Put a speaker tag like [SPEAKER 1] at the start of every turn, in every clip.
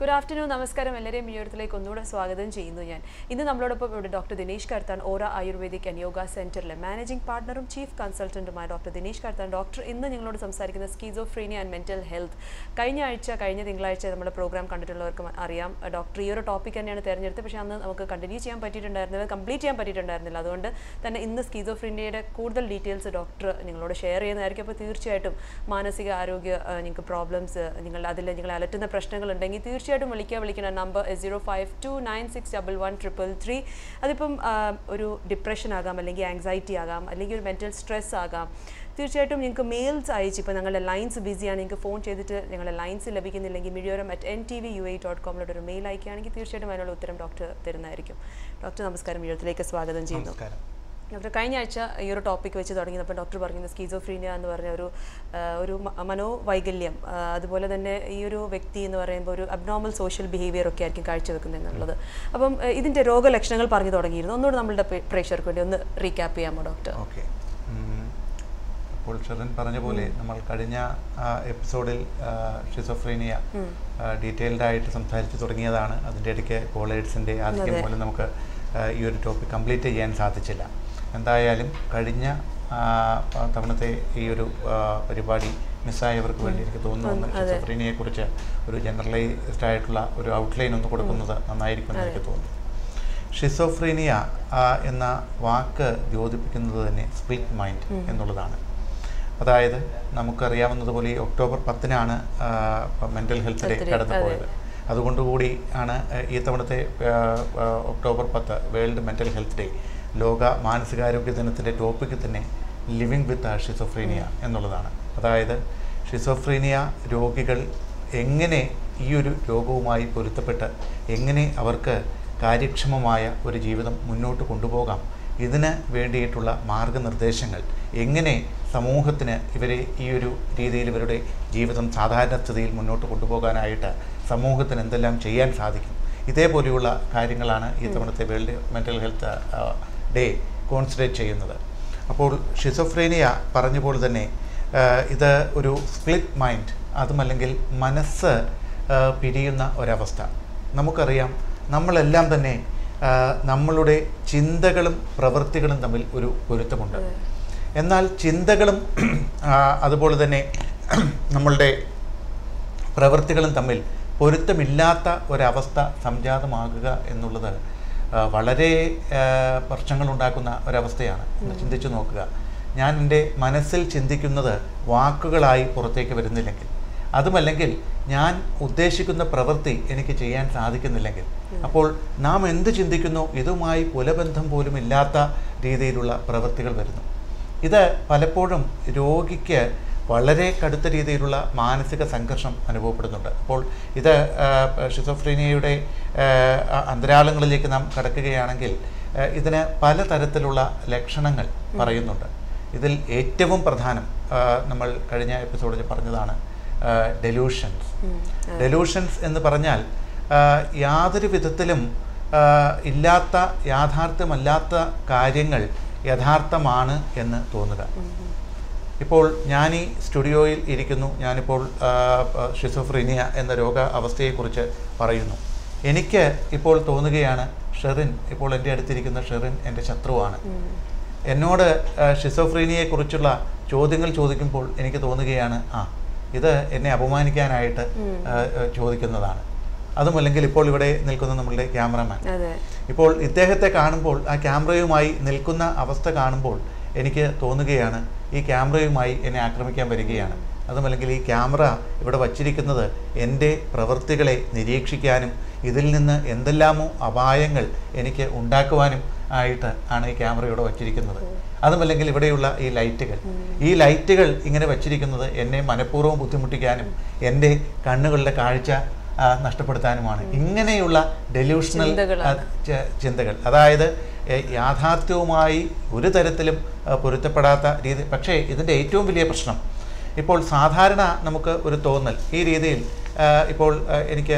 [SPEAKER 1] Good afternoon, Namaskaram. എല്ലാവരെയും വീഡിയോയിലേക്ക് ഒന്നുകൂടെ സ്വാഗതം ചെയ്യുന്നു ഞാൻ. ഇന്ന് നമ്മളോടൊപ്പം ഇവിടെ ഡോക്ടർ ദിനേശ് കർത്താൻ ഓറ ആയുർവേദിക് ആൻഡ് യോഗ സെന്ററിലെ മാനേജിംഗ് പാർട്ണറും ചീഫ് കൺസൾട്ടന്റുമായ ഡോക്ടർ ദിനേശ് കർത്താൻ. ഡോക്ടർ ഇന്ന് നിങ്ങളോട് സംസാരിക്കുന്ന സ്കീസോഫ്രീനിയ ആൻഡ് മെന്റൽ ഹെൽത്ത്. കഴിഞ്ഞ തിങ്കളാഴ്ച നമ്മുടെ പ്രോഗ്രാം കണ്ടിട്ടുള്ളവർക്ക് അറിയാം ഡോക്ടർ ഈ ഒരു ടോപ്പിക് തന്നെയാണ് തിരഞ്ഞെടുത്തത്. പക്ഷേ അന്ന് നമുക്ക് കണ്ടിന്യൂ ചെയ്യാൻ പറ്റിയിട്ടുണ്ടായിരുന്നില്ല, കംപ്ലീറ്റ് ചെയ്യാൻ പറ്റിയിട്ടുണ്ടായിരുന്നില്ല. അതുകൊണ്ട് തന്നെ ഇന്ന് സ്കീസോഫ്രീനിയയുടെ കൂടുതൽ ഡീറ്റെയിൽസ് ഡോക്ടർ നിങ്ങളോട് ഷെയർ ചെയ്യുന്നതായിരിക്കും. അപ്പോൾ തീർച്ചയായിട്ടും മാനസിക ആരോഗ്യ നിങ്ങൾക്ക് പ്രോബ്ലംസ് നിങ്ങളെ അലട്ടുന്ന പ്രശ്നങ്ങളുണ്ടെങ്കിൽ തീർച്ചയായിട്ടും വിളിക്കുന്ന നമ്പർ 0529611133. അതിപ്പം ഒരു ഡിപ്രഷൻ ആകാം, അല്ലെങ്കിൽ ആങ്സൈറ്റി ആകാം, അല്ലെങ്കിൽ ഒരു മെൻ്റൽ സ്ട്രെസ് ആകാം. തീർച്ചയായിട്ടും നിങ്ങൾക്ക് മെയിൽസ് അയച്ച് ഇപ്പോൾ ഞങ്ങളുടെ ലൈൻസ് ബിസിയാണ്, നിങ്ങൾക്ക് ഫോൺ ചെയ്തിട്ട് ഞങ്ങളുടെ ലൈൻസ് ലഭിക്കുന്നില്ലെങ്കിൽ midyoram@ntvua.com ഒരു മെയിൽ അയക്കുകയാണെങ്കിൽ തീർച്ചയായിട്ടും അതിനുള്ള ഉത്തരം ഡോക്ടർ തരുന്നതായിരിക്കും. ഡോക്ടർ നമസ്കാരം, വീഡിയോയിലേക്ക് സ്വാഗതം ചെയ്യുന്നു. ഡോക്ടർ കഴിഞ്ഞ ആഴ്ച ഈ ഒരു ടോപ്പിക് വെച്ച് തുടങ്ങിയപ്പോൾ ഡോക്ടർ പറഞ്ഞത് സ്കീസോഫ്രീനിയ എന്ന് പറഞ്ഞ ഒരു മനോവൈകല്യം, അതുപോലെ തന്നെ ഈ ഒരു വ്യക്തി എന്ന് പറയുമ്പോൾ ഒരു അബ്നോർമൽ സോഷ്യൽ ബിഹേവിയർ ഒക്കെ ആയിരിക്കും കാഴ്ചവെക്കുന്നത് എന്നുള്ളത്. അപ്പം ഇതിൻ്റെ രോഗലക്ഷണങ്ങൾ പറഞ്ഞു തുടങ്ങിയിരുന്നു. ഒന്നുകൂടെ നമ്മളുടെ പ്രേക്ഷകർക്ക് വേണ്ടി ഒന്ന് റീക്യാപ്പ് ചെയ്യാമോ ഡോക്ടർ?
[SPEAKER 2] ഓക്കെ, അപ്പോൾ ഷെറിൻ പറഞ്ഞ പോലെ നമ്മൾ കഴിഞ്ഞ എപ്പിസോഡിൽ ഷിസോഫ്രീനിയ ഡീറ്റെയിൽഡ് ആയിട്ട് സംസാരിച്ച് തുടങ്ങിയതാണ്. അതിൻ്റെ ഇടയ്ക്ക് കോളേഴ്സിൻ്റെ ആധിക്യം മൂലം നമുക്ക് ഈ ഒരു ടോപ്പിക് കംപ്ലീറ്റ് ചെയ്യാൻ സാധിച്ചില്ല. എന്തായാലും കഴിഞ്ഞ തവണത്തെ ഈ ഒരു പരിപാടി മിസ്സായവർക്ക് വേണ്ടി എനിക്ക് തോന്നുന്നു ഷിസോഫ്രീനിയയെക്കുറിച്ച് ഒരു ജനറലൈസ്ഡ് ആയിട്ടുള്ള ഒരു ഔട്ട്ലൈൻ ഒന്ന് കൊടുക്കുന്നത് നന്നായിരിക്കുമെന്ന് എനിക്ക് തോന്നുന്നു. ഷിസോഫ്രീനിയ എന്ന വാക്ക് ദ്യോതിപ്പിക്കുന്നത് തന്നെ സ്പ്ലിറ്റ് മൈൻഡ് എന്നുള്ളതാണ്. അതായത് നമുക്കറിയാവുന്നതുപോലെ ഈ ഒക്ടോബർ 10-നാണ് മെൻ്റൽ ഹെൽത്ത് ഡേ കടന്നുപോയത്. അതുകൊണ്ടുകൂടി ആണ് ഈ തവണത്തെ October 10 World Mental Health Day, ലോക മാനസികാരോഗ്യ ദിനത്തിൻ്റെ ടോപ്പിക്ക് തന്നെ ലിവിങ് വിത്ത് ഷിസോഫ്രീനിയ എന്നുള്ളതാണ്. അതായത് ഷിസോഫ്രീനിയ രോഗികൾ എങ്ങനെ ഈ ഒരു രോഗവുമായി പൊരുത്തപ്പെട്ട് എങ്ങനെ അവർക്ക് കാര്യക്ഷമമായ ഒരു ജീവിതം മുന്നോട്ട് കൊണ്ടുപോകാം, ഇതിന് വേണ്ടിയിട്ടുള്ള മാർഗനിർദ്ദേശങ്ങൾ, എങ്ങനെ സമൂഹത്തിന് ഇവരെ ഈ ഒരു രീതിയിൽ ഇവരുടെ ജീവിതം സാധാരണ സ്ഥിതിയിൽ മുന്നോട്ട് കൊണ്ടുപോകാനായിട്ട് സമൂഹത്തിന് എന്തെല്ലാം ചെയ്യാൻ സാധിക്കും, ഇതേപോലെയുള്ള കാര്യങ്ങളാണ് ഈ തവണത്തെ World Mental Health Day concentrate ചെയ്യുന്നത്. അപ്പോൾ ഷിസോഫ്രീനിയ പറഞ്ഞപ്പോൾ തന്നെ ഇത് ഒരു സ്പ്ലിറ്റ് മൈൻഡ്, അതുമല്ലെങ്കിൽ മനസ്സ് പിരിയുന്ന ഒരവസ്ഥ. നമുക്കറിയാം നമ്മളെല്ലാം തന്നെ നമ്മളുടെ ചിന്തകളും പ്രവൃത്തികളും തമ്മിൽ ഒരു പൊരുത്തമുണ്ട്. എന്നാൽ ചിന്തകളും അതുപോലെ തന്നെ നമ്മളുടെ പ്രവൃത്തികളും തമ്മിൽ പൊരുത്തമില്ലാത്ത ഒരവസ്ഥ സംജാതമാകുക എന്നുള്ളത് വളരെ പ്രശ്നങ്ങളുണ്ടാക്കുന്ന ഒരവസ്ഥയാണ്. ചിന്തിച്ചു നോക്കുക, ഞാൻ എൻ്റെ മനസ്സിൽ ചിന്തിക്കുന്നത് വാക്കുകളായി പുറത്തേക്ക് വരുന്നില്ലെങ്കിൽ, അതുമല്ലെങ്കിൽ ഞാൻ ഉദ്ദേശിക്കുന്ന പ്രവൃത്തി എനിക്ക് ചെയ്യാൻ സാധിക്കുന്നില്ലെങ്കിൽ, അപ്പോൾ നാം എന്ത് ചിന്തിക്കുന്നു ഇതുമായി കുലബന്ധം പോലും ഇല്ലാത്ത രീതിയിലുള്ള പ്രവൃത്തികൾ വരുന്നു. ഇത് പലപ്പോഴും രോഗിക്ക് വളരെ കടുത്ത രീതിയിലുള്ള മാനസിക സംഘർഷം അനുഭവപ്പെടുന്നുണ്ട്. അപ്പോൾ ഇത് ഷിസോഫ്രീനിയയുടെ അന്തരാളങ്ങളിലേക്ക് നാം കടക്കുകയാണെങ്കിൽ ഇതിന് പലതരത്തിലുള്ള ലക്ഷണങ്ങൾ പറയുന്നുണ്ട്. ഇതിൽ ഏറ്റവും പ്രധാനം നമ്മൾ കഴിഞ്ഞ എപ്പിസോഡിൽ പറഞ്ഞതാണ് ഡെലൂഷൻസ്. ഡെലൂഷൻസ് എന്ന് പറഞ്ഞാൽ യാതൊരു വിധത്തിലും ഇല്ലാത്ത, യാഥാർത്ഥ്യമല്ലാത്ത കാര്യങ്ങൾ യഥാർത്ഥമാണ് എന്ന് തോന്നുക. ഇപ്പോൾ ഞാൻ ഈ സ്റ്റുഡിയോയിൽ ഇരിക്കുന്നു, ഞാനിപ്പോൾ ഷിസോഫ്രീനിയ എന്ന രോഗ അവസ്ഥയെക്കുറിച്ച് പറയുന്നു. എനിക്ക് ഇപ്പോൾ തോന്നുകയാണ് ഷെറിൻ, ഇപ്പോൾ എൻ്റെ അടുത്തിരിക്കുന്ന ഷെറിൻ എൻ്റെ ശത്രുവാണ്. എന്നോട് ഷിസോഫ്രീനിയയെക്കുറിച്ചുള്ള ചോദ്യങ്ങൾ ചോദിക്കുമ്പോൾ എനിക്ക് തോന്നുകയാണ് ഇത് എന്നെ അപമാനിക്കാനായിട്ട് ചോദിക്കുന്നതാണ്. അതുമല്ലെങ്കിൽ ഇപ്പോൾ ഇവിടെ നിൽക്കുന്ന നമ്മളുടെ ക്യാമറമാൻ, ഇപ്പോൾ ഇദ്ദേഹത്തെ കാണുമ്പോൾ, ആ ക്യാമറയുമായി നിൽക്കുന്ന അവസ്ഥ കാണുമ്പോൾ എനിക്ക് തോന്നുകയാണ് ഈ ക്യാമറയുമായി എന്നെ ആക്രമിക്കാൻ വരികയാണ്. അതുമല്ലെങ്കിൽ ഈ ക്യാമറ ഇവിടെ വച്ചിരിക്കുന്നത് എൻ്റെ പ്രവൃത്തികളെ നിരീക്ഷിക്കാനും ഇതിൽ നിന്ന് എന്തെല്ലാമോ അപായങ്ങൾ എനിക്ക് ഉണ്ടാക്കുവാനും ആയിട്ട് ആണ് ഈ ക്യാമറ ഇവിടെ വച്ചിരിക്കുന്നത്. അതുമല്ലെങ്കിൽ ഇവിടെയുള്ള ഈ ലൈറ്റുകൾ ഇങ്ങനെ വച്ചിരിക്കുന്നത് എന്നെ മനഃപൂർവ്വം ബുദ്ധിമുട്ടിക്കാനും എൻ്റെ കണ്ണുകളുടെ കാഴ്ച നഷ്ടപ്പെടുത്താനുമാണ്. ഇങ്ങനെയുള്ള ഡെലൂഷണൽ ചിന്തകൾ, അതായത് യാഥാർത്ഥ്യവുമായി ഒരു തരത്തിലും പൊരുത്തപ്പെടാത്ത രീതി. പക്ഷേ ഇതിൻ്റെ ഏറ്റവും വലിയ പ്രശ്നം, ഇപ്പോൾ സാധാരണ നമുക്ക് ഒരു തോന്നൽ ഈ രീതിയിൽ, ഇപ്പോൾ എനിക്ക്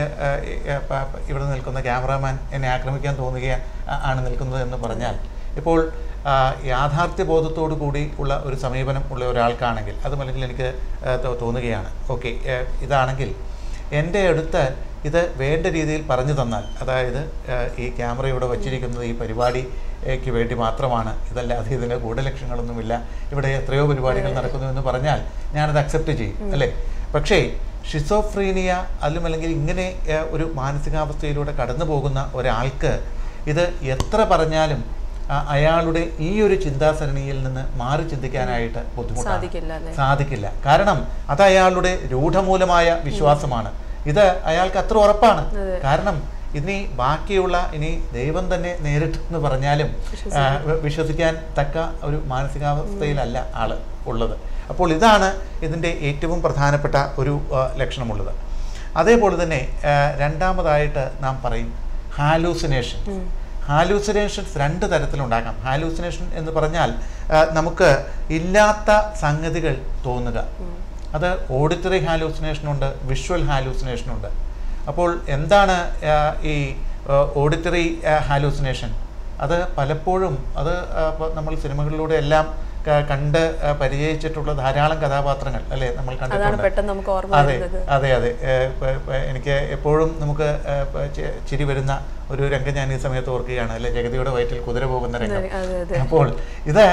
[SPEAKER 2] ഇവിടെ നിൽക്കുന്ന ക്യാമറാമാൻ എന്നെ ആക്രമിക്കാൻ ആണ് നിൽക്കുന്നത് എന്ന് പറഞ്ഞാൽ, ഇപ്പോൾ യാഥാർത്ഥ്യബോധത്തോടു കൂടി ഉള്ള ഒരു സമീപനം ഉള്ള ഒരാൾക്കാണെങ്കിൽ, അതുമല്ലെങ്കിൽ എനിക്ക് തോന്നുകയാണ് ഓക്കെ ഇതാണെങ്കിൽ എൻ്റെ അടുത്ത് ഇത് വേണ്ട രീതിയിൽ പറഞ്ഞു തന്നാൽ, അതായത് ഈ ക്യാമറ ഇവിടെ വച്ചിരിക്കുന്നത് ഈ പരിപാടിക്ക് വേണ്ടി മാത്രമാണ്, ഇതല്ലാതെ ഇതിന് ഗൂഢലക്ഷ്യങ്ങളൊന്നുമില്ല, ഇവിടെ എത്രയോ പരിപാടികൾ നടക്കുന്നു എന്ന് പറഞ്ഞാൽ ഞാനത് അക്സെപ്റ്റ് ചെയ്യും, അല്ലേ? പക്ഷേ ഷിസോഫ്രീനിയ അല്ലെങ്കിൽ ഇങ്ങനെ ഒരു മാനസികാവസ്ഥയിലൂടെ കടന്നു പോകുന്ന ഒരാൾക്ക് ഇത് എത്ര പറഞ്ഞാലും അയാളുടെ ഈ ഒരു ചിന്താസരണിയിൽ നിന്ന് മാറി ചിന്തിക്കാനായിട്ട് ബുദ്ധിമുട്ടാണ്, സാധിക്കില്ല. കാരണം അത് അയാളുടെ രൂഢമൂലമായ വിശ്വാസമാണ്. ഇത് അയാൾക്ക് അത്ര ഉറപ്പാണ്. കാരണം ഇനി ബാക്കിയുള്ള ഇനി ദൈവം തന്നെ നേരിട്ടെന്ന് പറഞ്ഞാലും വിശ്വസിക്കാൻ തക്ക ഒരു മാനസികാവസ്ഥയിലല്ല ആള് ഉള്ളത്. അപ്പോൾ ഇതാണ് ഇതിൻ്റെ ഏറ്റവും പ്രധാനപ്പെട്ട ഒരു ലക്ഷണമുള്ളത്. അതേപോലെ തന്നെ രണ്ടാമതായിട്ട് നാം പറയും ഹാലൂസിനേഷൻ. ഹാലൂസിനേഷൻസ് രണ്ട് തരത്തിലുണ്ടാകാം. ഹാലൂസിനേഷൻ എന്ന് പറഞ്ഞാൽ നമുക്ക് ഇല്ലാത്ത സംഗതികൾ തോന്നുക. അത് ഓഡിറ്ററി ഹാലൂസിനേഷനുണ്ട്, വിഷ്വൽ ഹാലൂസിനേഷനുണ്ട്. അപ്പോൾ എന്താണ് ഈ ഓഡിറ്ററി ഹാലൂസിനേഷൻ? അത് പലപ്പോഴും അത് നമ്മൾ സിനിമകളിലൂടെ എല്ലാം കണ്ട് പരിചയിച്ചിട്ടുള്ള ധാരാളം കഥാപാത്രങ്ങൾ അല്ലേ നമ്മൾ കണ്ടിട്ടുണ്ട്. അതെ അതെ അതെ എനിക്ക് എപ്പോഴും നമുക്ക് ചിരി വരുന്ന ഒരു രംഗം ഞാൻ ഈ സമയത്ത് ഓർക്കുകയാണ്, അല്ലെ? ജഗതിയുടെ വയറ്റിൽ കുതിര പോകുന്ന രംഗം. അപ്പോൾ ഇത്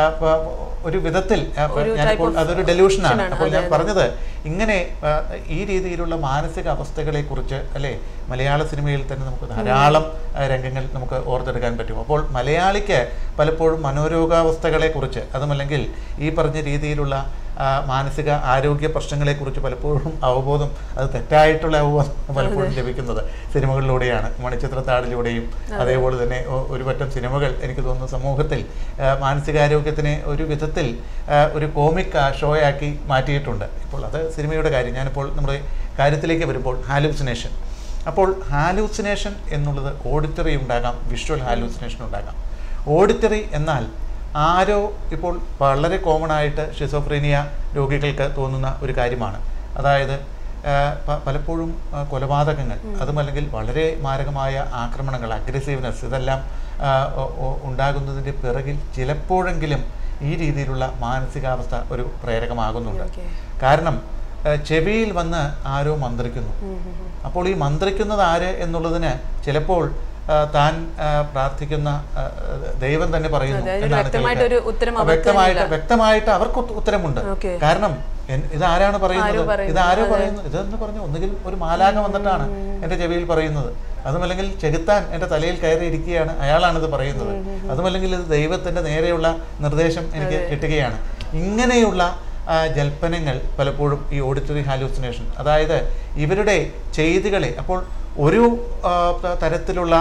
[SPEAKER 2] ഒരു വിധത്തിൽ ഞാനിപ്പോൾ അതൊരു ഡെലൂഷനാണ്. അപ്പോൾ ഞാൻ പറഞ്ഞത് ഇങ്ങനെ ഈ രീതിയിലുള്ള മാനസിക അവസ്ഥകളെ കുറിച്ച് അല്ലെ മലയാള സിനിമയിൽ തന്നെ നമുക്ക് ധാരാളം രംഗങ്ങൾ നമുക്ക് ഓർത്തെടുക്കാൻ പറ്റും. അപ്പോൾ മലയാളിക്ക് പലപ്പോഴും മനോരോഗാവസ്ഥകളെ കുറിച്ച് അതുമല്ലെങ്കിൽ ഈ പറഞ്ഞ രീതിയിലുള്ള മാനസിക ആരോഗ്യ പ്രശ്നങ്ങളെക്കുറിച്ച് പലപ്പോഴും അവബോധം, അത് തെറ്റായിട്ടുള്ള അവബോധം പലപ്പോഴും ലഭിക്കുന്നത് സിനിമകളിലൂടെയാണ്, മണിച്ചിത്രത്താഴിലൂടെയും. അതേപോലെ തന്നെ ഒരു പറ്റം സിനിമകൾ എനിക്ക് തോന്നുന്നു സമൂഹത്തിൽ മാനസികാരോഗ്യത്തിനെ ഒരു വിധത്തിൽ ഒരു കോമിക് ഷോയാക്കി മാറ്റിയിട്ടുണ്ട്. ഇപ്പോൾ അത് സിനിമയുടെ കാര്യം. ഞാനിപ്പോൾ നമ്മുടെ കാര്യത്തിലേക്ക് വരുമ്പോൾ ഹാലൂസിനേഷൻ. അപ്പോൾ ഹാലൂസിനേഷൻ എന്നുള്ളത് ഓഡിറ്ററി ഉണ്ടാകാം, വിഷ്വൽ ഹാലൂസിനേഷൻ ഉണ്ടാകാം. ഓഡിറ്ററി എന്നാൽ ആരോ ഇപ്പോൾ വളരെ കോമൺ ആയിട്ട് ഷിസോഫ്രീനിയ രോഗികൾക്ക് തോന്നുന്ന ഒരു കാര്യമാണ്. അതായത് പലപ്പോഴും കൊലപാതകങ്ങൾ, അതുമല്ലെങ്കിൽ വളരെ മാരകമായ ആക്രമണങ്ങൾ, അഗ്രസീവ്നെസ്, ഇതെല്ലാം ഉണ്ടാകുന്നതിൻ്റെ പിറകിൽ ചിലപ്പോഴെങ്കിലും ഈ രീതിയിലുള്ള മാനസികാവസ്ഥ ഒരു പ്രേരകമാകുന്നുണ്ട്. കാരണം ചെവിയിൽ വന്ന് ആരോ മന്ത്രിക്കുന്നു. അപ്പോൾ ഈ മന്ത്രിക്കുന്നത് ആര് എന്നുള്ളതിന് ചിലപ്പോൾ താൻ പ്രാർത്ഥിക്കുന്ന ദൈവം തന്നെ പറയുന്നു എന്നാണ്. വ്യക്തമായിട്ട് അവർക്ക് ഉത്തരമുണ്ട്. കാരണം ഇതാരാണ് പറയുന്നത്, ഇതാരോ പറയുന്നു, ഇതെന്ന് പറഞ്ഞു ഒന്നുകിൽ ഒരു മാലാഖ വന്നിട്ടാണ് എൻ്റെ ചെവിയിൽ പറയുന്നത്, അതുമല്ലെങ്കിൽ ചെകുത്താൻ എൻ്റെ തലയിൽ കയറിയിരിക്കുകയാണ്, അയാളാണിത് പറയുന്നത്, അതുമല്ലെങ്കിൽ ഇത് ദൈവത്തിൻ്റെ നേരെയുള്ള നിർദ്ദേശം എനിക്ക് കിട്ടുകയാണ്. ഇങ്ങനെയുള്ള ജൽപ്പനങ്ങൾ പലപ്പോഴും ഈ ഓഡിറ്ററി ഹാലൂസിനേഷൻ, അതായത് ഇവരുടെ ചെയ്തികളെ, അപ്പോൾ ഒരു തരത്തിലുള്ള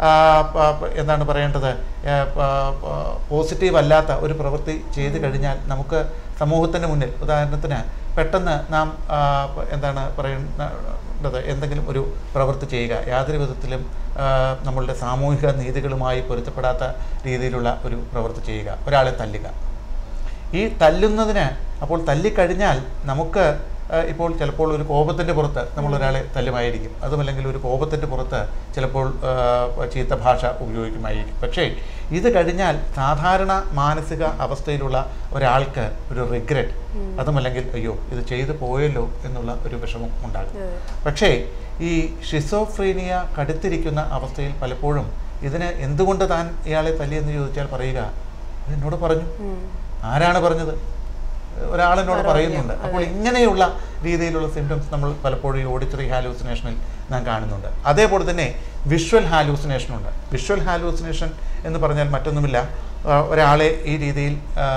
[SPEAKER 2] എന്താണ് പറയേണ്ടത്, പോസിറ്റീവ് അല്ലാത്ത ഒരു പ്രവൃത്തി ചെയ്തു കഴിഞ്ഞാൽ നമുക്ക് സമൂഹത്തിന് മുന്നിൽ, ഉദാഹരണത്തിന് പെട്ടെന്ന് നാം എന്താണ് പറയേണ്ടത്, എന്തെങ്കിലും ഒരു പ്രവൃത്തി ചെയ്യുക, യാതൊരു വിധത്തിലും നമ്മളുടെ സാമൂഹിക നീതികളുമായി പൊരുത്തപ്പെടാത്ത രീതിയിലുള്ള ഒരു പ്രവൃത്തി ചെയ്യുക, ഒരാളെ തല്ലുക. ഈ തല്ലുന്നതിന്, അപ്പോൾ തല്ലിക്കഴിഞ്ഞാൽ നമുക്ക് ഇപ്പോൾ ചിലപ്പോൾ ഒരു കോപത്തിൻ്റെ പുറത്ത് നമ്മളൊരാളെ തല്ലുമായിരിക്കും, അതുമല്ലെങ്കിൽ ഒരു കോപത്തിൻ്റെ പുറത്ത് ചിലപ്പോൾ ചീത്ത ഭാഷ ഉപയോഗിക്കുമായിരിക്കും. പക്ഷേ ഇത് കഴിഞ്ഞാൽ സാധാരണ മാനസിക അവസ്ഥയിലുള്ള ഒരാൾക്ക് ഒരു റിഗ്രറ്റ്, അതുമല്ലെങ്കിൽ അയ്യോ ഇത് ചെയ്തു പോയല്ലോ എന്നുള്ള ഒരു വിഷമം ഉണ്ടാകും. പക്ഷേ ഈ ഷിസോഫ്രീനിയ കടുത്തിരിക്കുന്ന അവസ്ഥയിൽ പലപ്പോഴും ഇതിന് എന്തുകൊണ്ട് താൻ ഇയാളെ തല്ലിയെന്ന് ചോദിച്ചാൽ പറയുക, എന്നോട് പറഞ്ഞു. ആരാണ് പറഞ്ഞത്? ഒരാളെന്നോട് പറയുന്നുണ്ട്. അപ്പോൾ ഇങ്ങനെയുള്ള രീതിയിലുള്ള സിംറ്റംസ് നമ്മൾ പലപ്പോഴും ഈ ഓഡിറ്ററി ഹാലൂസിനേഷനിൽ നാം കാണുന്നുണ്ട്. അതേപോലെ തന്നെ വിഷ്വൽ ഹാലൂസിനേഷൻ ഉണ്ട്. വിഷ്വൽ ഹാലൂസിനേഷൻ എന്ന് പറഞ്ഞാൽ മറ്റൊന്നുമില്ല, ഒരാളെ ഈ രീതിയിൽ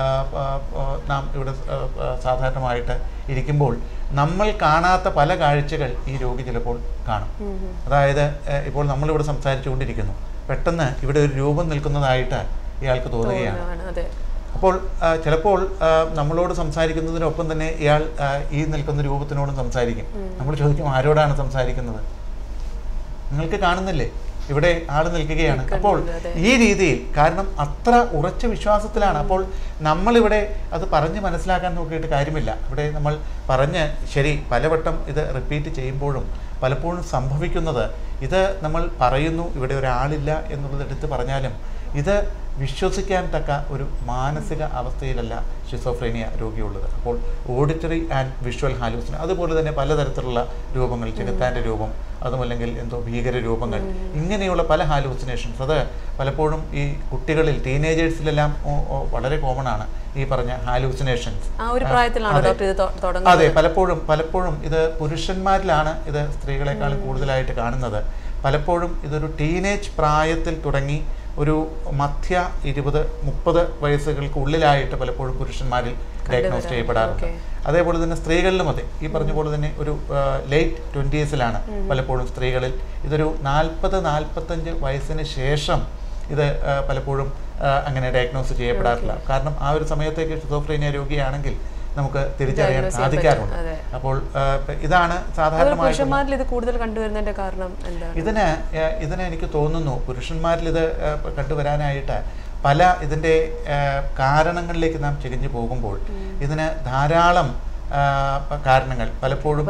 [SPEAKER 2] നാം ഇവിടെ സാധാരണമായിട്ട് ഇരിക്കുമ്പോൾ നമ്മൾ കാണാത്ത പല കാഴ്ചകൾ ഈ രോഗി ചിലപ്പോൾ കാണും. അതായത് ഇപ്പോൾ നമ്മളിവിടെ സംസാരിച്ചുകൊണ്ടിരിക്കുന്നു, പെട്ടെന്ന് ഇവിടെ ഒരു രൂപം നിൽക്കുന്നതായിട്ട് ഇയാൾക്ക് തോന്നുകയാണ്. അപ്പോൾ ചിലപ്പോൾ നമ്മളോട് സംസാരിക്കുന്നതിനൊപ്പം തന്നെ ഇയാൾ ഈ നിൽക്കുന്ന രൂപത്തിനോടും സംസാരിക്കും. നമ്മൾ ചോദിക്കും, ആരോടാണ് സംസാരിക്കുന്നത്? നിങ്ങൾക്ക് കാണുന്നില്ലേ ഇവിടെ ആൾ നിൽക്കുകയാണ്. അപ്പോൾ ഈ രീതിയിൽ, കാരണം അത്ര ഉറച്ച വിശ്വാസത്തിലാണ്. അപ്പോൾ നമ്മളിവിടെ അത് പറഞ്ഞ് മനസ്സിലാക്കാൻ നോക്കിയിട്ട് കാര്യമില്ല. ഇവിടെ നമ്മൾ പറഞ്ഞ് ശരി പലവട്ടം ഇത് റിപ്പീറ്റ് ചെയ്യുമ്പോഴും പലപ്പോഴും സംഭവിക്കുന്നത്, ഇത് നമ്മൾ പറയുന്നു ഇവിടെ ഒരാളില്ല എന്നുള്ളത് എടുത്ത് പറഞ്ഞാലും ഇത് വിശ്വസിക്കാൻ തക്ക ഒരു മാനസിക അവസ്ഥയിലല്ല ഷിസോഫ്രീനിയ രോഗിയുള്ളത്. അപ്പോൾ ഓഡിറ്ററി ആൻഡ് വിഷ്വൽ ഹാലൂസിന്, അതുപോലെ തന്നെ പലതരത്തിലുള്ള രൂപങ്ങൾ, ചെകുത്താൻ്റെ രൂപം, അതുമല്ലെങ്കിൽ എന്തോ ഭീകര രൂപങ്ങൾ, ഇങ്ങനെയുള്ള പല ഹാലൂസിനേഷൻസ്, അത് പലപ്പോഴും ഈ കുട്ടികളിൽ, ടീനേജേഴ്സിലെല്ലാം വളരെ കോമൺ ആണ് ഈ പറഞ്ഞ ഹാലൂസിനേഷൻസ്. അതെ, പലപ്പോഴും ഇത് പുരുഷന്മാരിലാണ് ഇത് സ്ത്രീകളെക്കാളും കൂടുതലായിട്ട് കാണുന്നത്. പലപ്പോഴും ഇതൊരു ടീനേജ് പ്രായത്തിൽ തുടങ്ങി ഒരു മധ്യ 20-30 വയസ്സുകൾക്കുള്ളിലായിട്ട് പലപ്പോഴും പുരുഷന്മാരിൽ ഡയഗ്നോസ് ചെയ്യപ്പെടാറുണ്ട്. അതേപോലെ തന്നെ സ്ത്രീകളിലും അതെ, ഈ പറഞ്ഞ പോലെ തന്നെ ഒരു ലേറ്റ് 20s പലപ്പോഴും സ്ത്രീകളിൽ. ഇതൊരു 40-45 വയസ്സിന് ശേഷം ഇത് പലപ്പോഴും അങ്ങനെ ഡയഗ്നോസ് ചെയ്യപ്പെടാറില്ല. കാരണം ആ ഒരു സമയത്തേക്ക് ഷിസോഫ്രീനിയ രോഗിയാണെങ്കിൽ നമുക്ക് തിരിച്ചറിയാൻ സാധിക്കാറുണ്ട്. അപ്പോൾ ഇതാണ് സാധാരണമായി
[SPEAKER 1] കൂടുതൽ കണ്ടുവരുന്നതിന്റെ കാരണം.
[SPEAKER 2] ഇതിന് എനിക്ക് തോന്നുന്നു പുരുഷന്മാരിൽ ഇത് കണ്ടുവരാനായിട്ട് പല ഇതിൻ്റെ കാരണങ്ങളിലേക്ക് നാം ചെരിഞ്ഞു പോകുമ്പോൾ ഇതിന് ധാരാളം കാരണങ്ങൾ പലപ്പോഴും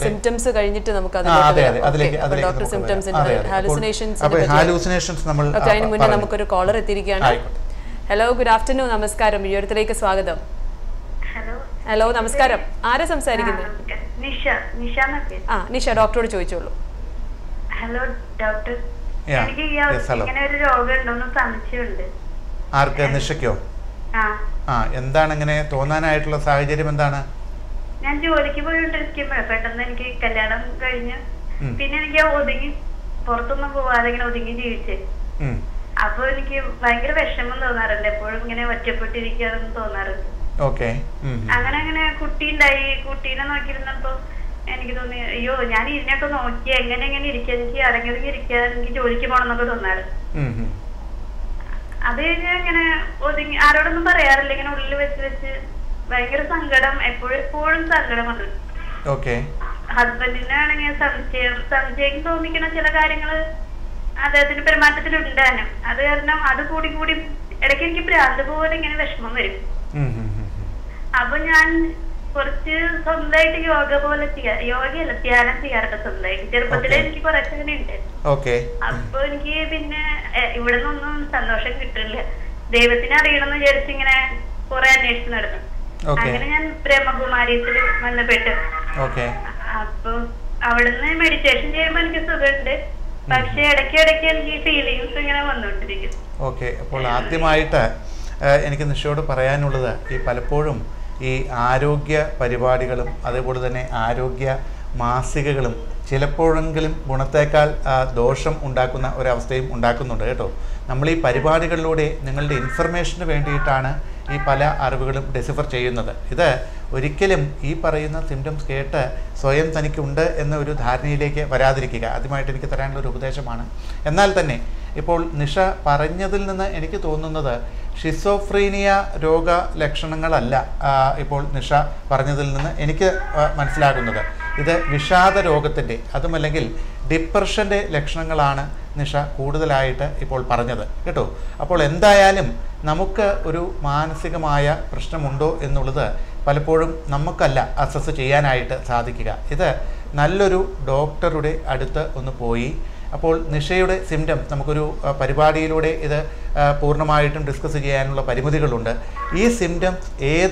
[SPEAKER 2] ഹാലൂസിനേഷൻസ് നമ്മൾ.
[SPEAKER 1] നമുക്കൊരു കോളർ എത്തിയിരിക്കുകയാണ്. ഹലോ, ഗുഡ് ആഫ്റ്റർനൂൺ, നമസ്കാരം, വീഡിയോത്തിലേക്ക് സ്വാഗതം. ഹലോ, നമസ്കാരം, ആരാ സംസാരിക്കുന്നത്? നിഷ, ഡോക്ടറോട് ചോദിച്ചോളൂ.
[SPEAKER 3] ഹലോ ഡോക്ടർ, എനിക്ക് ഇങ്ങനെ ഒരു രോഗം ഉണ്ടോന്ന് സംശയമുണ്ട്.
[SPEAKER 2] ആർക്ക്? നിഷയ്ക്കോ? എന്താണ് ഇങ്ങനെ തോന്നാനായിട്ടുള്ള സാഹചര്യം? എന്താണ്?
[SPEAKER 3] ഞാൻ ജോലിക്ക് പോയിട്ടിരിക്കുമ്പോ പെട്ടെന്ന് എനിക്ക് കല്യാണം കഴിഞ്ഞ് പിന്നെ എനിക്ക് ഒതുങ്ങി പുറത്തൊന്നും പോവാതെ ഇങ്ങനെ ഒതുങ്ങി ജീവിച്ചേ. അപ്പൊ എനിക്ക് ഭയങ്കര വിഷമം തോന്നാറുണ്ട്, എപ്പോഴും ഇങ്ങനെ ഒറ്റപ്പെട്ടിരിക്കാന്ന് തോന്നാറുണ്ട്. അങ്ങനെ കുട്ടി ഉണ്ടായി. കുട്ടീനെ നോക്കിയിരുന്നപ്പോ എനിക്ക് തോന്നി, അയ്യോ ഞാൻ ഇതിനൊക്കെ നോക്കി എങ്ങനെ ഇരിക്കാൻ, എനിക്ക് അടങ്ങി ഇരിക്കാൻ, എനിക്ക് ജോലിക്ക് പോകണം എന്നൊക്കെ തോന്നാറ്. അത് കഴിഞ്ഞ് ഇങ്ങനെ ഒതുങ്ങി, ആരോടൊന്നും പറയാറില്ല, ഇങ്ങനെ ഉള്ളിൽ വെച്ച് ഭയങ്കര സങ്കടം, എപ്പോഴും സങ്കടമുണ്ട്. ഹസ്ബൻഡിനാണെങ്കിൽ സംശയം തോന്നിക്കുന്ന ചില കാര്യങ്ങള് അദ്ദേഹത്തിന്റെ പെരുമാറ്റത്തിലുണ്ടാനും, അത് കാരണം അത് കൂടി ഇടയ്ക്ക് എനിക്ക് ഭ്രാന്ത് പോലെ ഇങ്ങനെ വിഷമം വരും. അപ്പൊ ഞാൻ കുറച്ച് സ്വന്തമായിട്ട് യോഗയല്ല ധ്യാനം ചെയ്യാറുണ്ട് സ്വന്തമായിട്ട്. ചെറുപ്പത്തിലെ എനിക്ക് കുറച്ച് അങ്ങനെ ഉണ്ട്. അപ്പൊ എനിക്ക് പിന്നെ ഇവിടെ നിന്നൊന്നും സന്തോഷം കിട്ടില്ല. ദൈവത്തിനെ അറിയണമെന്ന് വിചാരിച്ച് ഇങ്ങനെ കുറെ അന്വേഷിച്ച് നടന്നു. അങ്ങനെ ഞാൻ ബ്രഹ്മകുമാരീസിൽ ബന്ധപ്പെട്ടു. അപ്പൊ അവിടുന്ന് മെഡിറ്റേഷൻ ചെയ്യുമ്പോ എനിക്ക് സുഖമുണ്ട്, പക്ഷെ ഇടയ്ക്ക് എനിക്ക് ഫീലിങ്സ് ഇങ്ങനെ വന്നോണ്ടിരിക്കും.
[SPEAKER 2] അപ്പോൾ ആദ്യമായിട്ട് എനിക്ക് നിഷയോട് പറയാനുള്ളത്, ഈ പലപ്പോഴും ഈ ആരോഗ്യ പരിപാടികളും അതേപോലെ തന്നെ ആരോഗ്യ മാസികകളും ചിലപ്പോഴെങ്കിലും ഗുണത്തേക്കാൾ ദോഷം ഉണ്ടാക്കുന്ന ഒരവസ്ഥയും ഉണ്ടാക്കുന്നുണ്ട് കേട്ടോ. നമ്മൾ ഈ പരിപാടികളിലൂടെ നിങ്ങളുടെ ഇൻഫർമേഷന് വേണ്ടിയിട്ടാണ് ഈ പല അറിവുകളും ഡെസിഫർ ചെയ്യുന്നത്. ഇത് ഒരിക്കലും ഈ പറയുന്ന സിംറ്റംസ് കേട്ട് സ്വയം തനിക്കുണ്ട് എന്ന ഒരു ധാരണയിലേക്ക് വരാതിരിക്കുക ആദ്യമായിട്ട് എനിക്ക് തരാനുള്ള ഒരു ഉപദേശമാണ്. എന്നാൽ തന്നെ ഇപ്പോൾ നിഷ പറഞ്ഞതിൽ നിന്ന് എനിക്ക് തോന്നുന്നത് ഷിസോഫ്രീനിയ രോഗ ലക്ഷണങ്ങളല്ല ഇപ്പോൾ നിഷ പറഞ്ഞതിൽ നിന്ന് എനിക്ക് മനസ്സിലാകുന്നത്. ഇത് വിഷാദ രോഗത്തിൻ്റെ, അതുമല്ലെങ്കിൽ ഡിപ്രഷൻ്റെ ലക്ഷണങ്ങളാണ് നിഷ കൂടുതലായിട്ട് ഇപ്പോൾ പറഞ്ഞത് കേട്ടോ. അപ്പോൾ എന്തായാലും നമുക്ക് ഒരു മാനസികമായ പ്രശ്നമുണ്ടോ എന്നുള്ളത് പലപ്പോഴും നമുക്കല്ല അസസ് ചെയ്യാനായിട്ട് സാധിക്കുക. ഇത് നല്ലൊരു ഡോക്ടറുടെ അടുത്ത് ഒന്ന് പോയി, അപ്പോൾ നിഷയുടെ സിംറ്റം നമുക്കൊരു പരിപാടിയിലൂടെ ഇത് പൂർണ്ണമായിട്ടും ഡിസ്കസ് ചെയ്യാനുള്ള പരിമിതികളുണ്ട്. ഈ സിംറ്റംസ്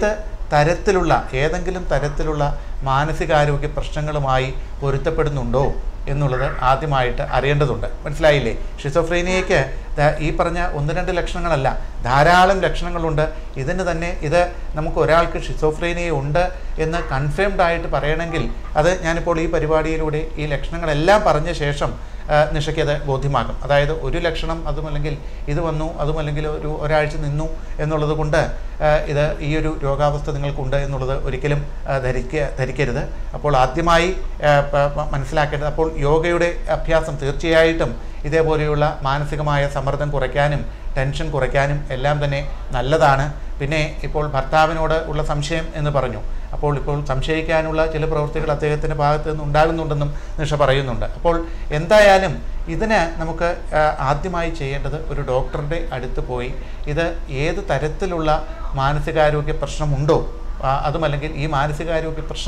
[SPEAKER 2] ഏതെങ്കിലും തരത്തിലുള്ള മാനസികാരോഗ്യ പ്രശ്നങ്ങളുമായി പൊരുത്തപ്പെടുന്നുണ്ടോ എന്നുള്ളത് ആദ്യമായിട്ട് അറിയേണ്ടതുണ്ട്. മനസ്സിലായില്ലേ? ഷിസോഫ്രീനിയയ്ക്ക് ഈ പറഞ്ഞ 1-2 ലക്ഷണങ്ങളല്ല, ധാരാളം ലക്ഷണങ്ങളുണ്ട്. ഇതിന് തന്നെ ഇത് നമുക്ക് ഒരാൾക്ക് ഷിസോഫ്രീനിയ ഉണ്ട് എന്ന് കൺഫേംഡ് ആയിട്ട് പറയണമെങ്കിൽ അത് ഞാനിപ്പോൾ ഈ പരിപാടിയിലൂടെ ഈ ലക്ഷണങ്ങളെല്ലാം പറഞ്ഞ ശേഷം നിഷയ്ക്ക് അത് ബോധ്യമാക്കും. അതായത് ഒരു ലക്ഷണം അതുമല്ലെങ്കിൽ ഇത് വന്നു, അതുമല്ലെങ്കിൽ ഒരാഴ്ച നിന്നു എന്നുള്ളത് കൊണ്ട് ഇത് ഈ ഒരു രോഗാവസ്ഥ നിങ്ങൾക്കുണ്ട് എന്നുള്ളത് ഒരിക്കലും ധരിക്കരുത്. അപ്പോൾ ആദ്യമായി മനസ്സിലാക്കേണ്ടത്, അപ്പോൾ യോഗയുടെ അഭ്യാസം തീർച്ചയായിട്ടും ഇതേപോലെയുള്ള മാനസികമായ സമ്മർദ്ദം കുറയ്ക്കാനും ടെൻഷൻ കുറയ്ക്കാനും എല്ലാം തന്നെ നല്ലതാണ്. പിന്നെ ഇപ്പോൾ ഭർത്താവിനോട് ഉള്ള സംശയം എന്ന് പറഞ്ഞു. ഇപ്പോൾ സംശയിക്കാനുള്ള ചില പ്രവൃത്തികൾ അദ്ദേഹത്തിൻ്റെ ഭാഗത്തു നിന്ന് ഉണ്ടാകുന്നുണ്ടെന്നും നിഷ പറയുന്നുണ്ട്. അപ്പോൾ എന്തായാലും ഇതിന് നമുക്ക് ആദ്യമായി ചെയ്യേണ്ടത് ഒരു ഡോക്ടറുടെ അടുത്ത് പോയി ഇത് ഏത് തരത്തിലുള്ള മാനസികാരോഗ്യ പ്രശ്നമുണ്ടോ, അതുമല്ലെങ്കിൽ ഈ മാനസികാരോഗ്യ പ്രശ്നം